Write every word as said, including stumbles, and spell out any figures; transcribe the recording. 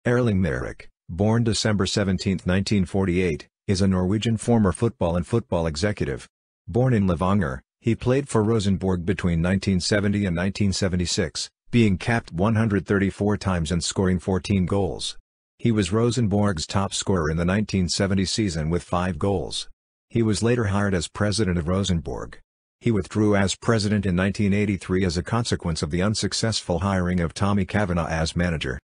Erling Meirik, born December seventeenth nineteen forty-eight, is a Norwegian former football and football executive. Born in Levanger, he played for Rosenborg between nineteen seventy and nineteen seventy-six, being capped one hundred thirty-four times and scoring fourteen goals. He was Rosenborg's top scorer in the nineteen seventy season with five goals. He was later hired as president of Rosenborg. He withdrew as president in nineteen eighty-three as a consequence of the unsuccessful hiring of Tommy Kavanagh as manager.